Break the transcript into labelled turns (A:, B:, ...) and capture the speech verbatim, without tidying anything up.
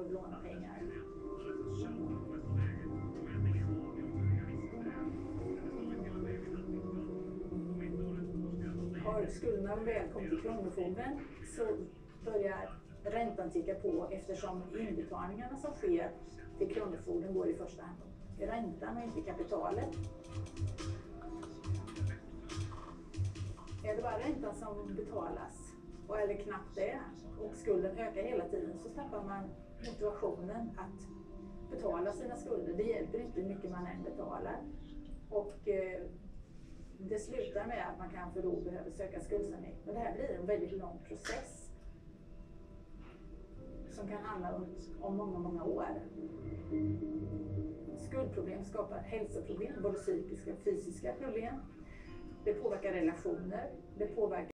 A: behöver låna pengar. Har skulderna väl kommit till Kronofogden så börjar räntan ticka på eftersom inbetalningarna som sker till Kronofogden går i första hand i räntan och inte kapitalet. Är det bara räntan som betalas, och eller knappt det, och skulden ökar hela tiden, så tappar man motivationen att betala sina skulder. Det hjälper inte hur mycket man än betalar. Och eh, det slutar med att man kanske då behöver söka skuldsanering. Men det här blir en väldigt lång process som kan handla om, om många, många år. Skuldproblem skapar hälsoproblem, både psykiska och fysiska problem. Det påverkar relationer, det påverkar